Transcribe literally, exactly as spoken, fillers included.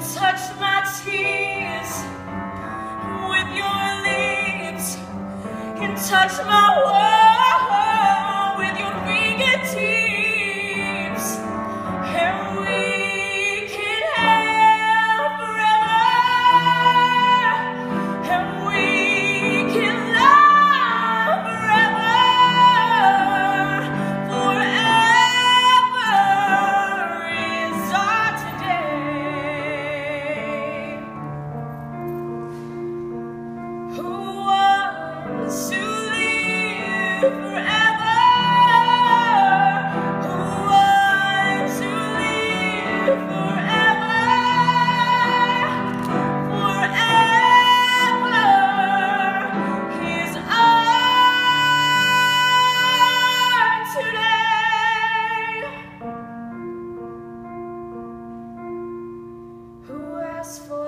touch my tears with your lips, can touch my world with your fingertips, and we can have forever, and we can love forever, forever is our today. Who wants to live forever? Who wants to live forever? Forever is our today. Who asks for